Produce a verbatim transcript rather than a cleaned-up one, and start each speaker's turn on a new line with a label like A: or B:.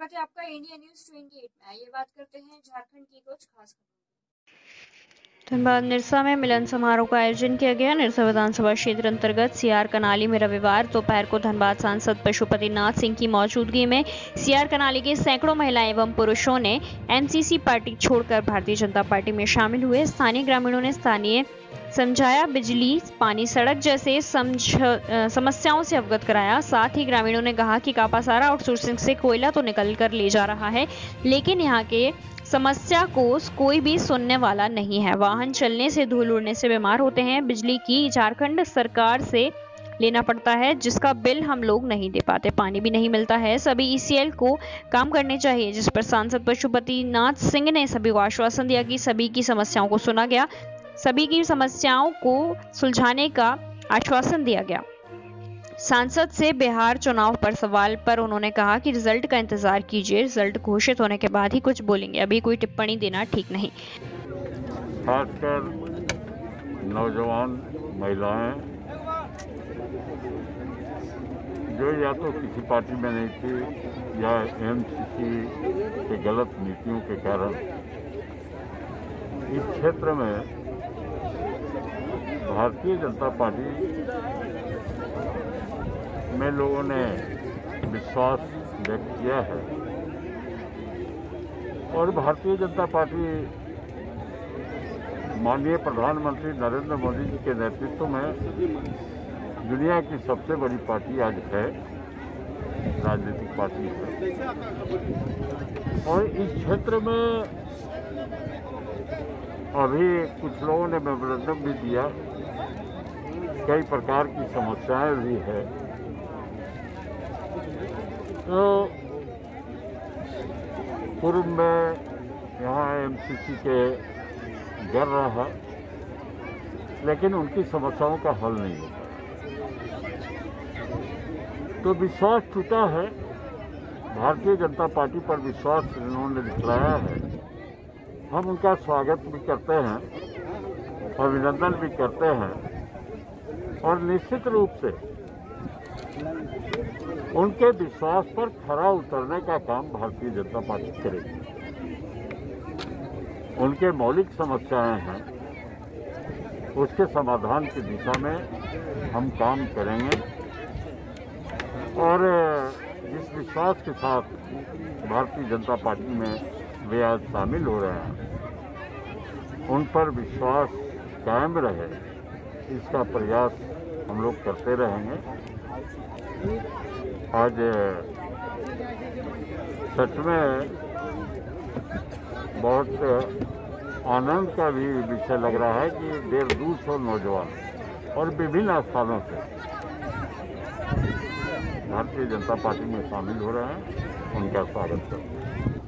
A: स्वागत है आपका इंडिया न्यूज अट्ठाईस में। आइए बात करते हैं झारखंड की कुछ खास खबरों।
B: धनबाद निरसा में मिलन समारोह का आयोजन किया गया। निरसा विधानसभा क्षेत्र अंतर्गत सीआर कनाली में रविवार दोपहर को धनबाद सांसद पशुपति नाथ सिंह की मौजूदगी में सीआर कनाली के सैकड़ों महिलाएं एवं पुरुषों ने एमसीसी पार्टी छोड़कर भारतीय जनता पार्टी में शामिल हुए। स्थानीय ग्रामीणों ने स्थानीय समझाया, बिजली, पानी, सड़क जैसे समस्याओं से अवगत कराया। साथ ही ग्रामीणों ने कहा कि कापासारा आउटसोर्सिंग से कोयला तो निकल कर ले जा रहा है, लेकिन यहाँ के समस्या को कोई भी सुनने वाला नहीं है। वाहन चलने से, धूल उड़ने से बीमार होते हैं। बिजली की झारखंड सरकार से लेना पड़ता है, जिसका बिल हम लोग नहीं दे पाते। पानी भी नहीं मिलता है। सभी ईसीएल को काम करने चाहिए, जिस पर सांसद पशुपति नाथ सिंह ने सभी को आश्वासन दिया कि सभी की समस्याओं को सुना गया, सभी की समस्याओं को सुलझाने का आश्वासन दिया गया। सांसद से बिहार चुनाव पर सवाल पर उन्होंने कहा कि रिजल्ट का इंतजार कीजिए, रिजल्ट घोषित होने के बाद ही कुछ बोलेंगे, अभी कोई टिप्पणी देना ठीक नहीं।
C: खासकर नौजवान महिलाएं जो या तो किसी पार्टी में नहीं थी या एमसीसी के गलत नीतियों के कारण इस क्षेत्र में भारतीय जनता पार्टी में लोगों ने विश्वास व्यक्त किया है और भारतीय जनता पार्टी माननीय प्रधानमंत्री नरेंद्र मोदी जी के नेतृत्व में दुनिया की सबसे बड़ी पार्टी आज है, राजनीतिक पार्टी है। और इस क्षेत्र में अभी कुछ लोगों ने मेमोरेंडम भी दिया, कई प्रकार की समस्याएं भी है। तो पूर्व में यहाँ एमसीसी के गर रहा, लेकिन उनकी समस्याओं का हल नहीं होता, तो विश्वास टूटा है। भारतीय जनता पार्टी पर विश्वास उन्होंने दिखलाया है, हम उनका स्वागत भी करते हैं, अभिनंदन भी करते हैं और निश्चित रूप से उनके विश्वास पर खरा उतरने का काम भारतीय जनता पार्टी करेगी। उनके मौलिक समस्याएं हैं, उसके समाधान की दिशा में हम काम करेंगे और जिस विश्वास के साथ भारतीय जनता पार्टी में वे आज शामिल हो रहे हैं, उन पर विश्वास कायम रहे, इसका प्रयास हम लोग करते रहेंगे। आज सच में बहुत आनंद का भी विषय लग रहा है कि डेढ़ दो सौ नौजवान और विभिन्न स्थानों से भारतीय जनता पार्टी में शामिल हो रहे हैं, उनका स्वागत करते हैं।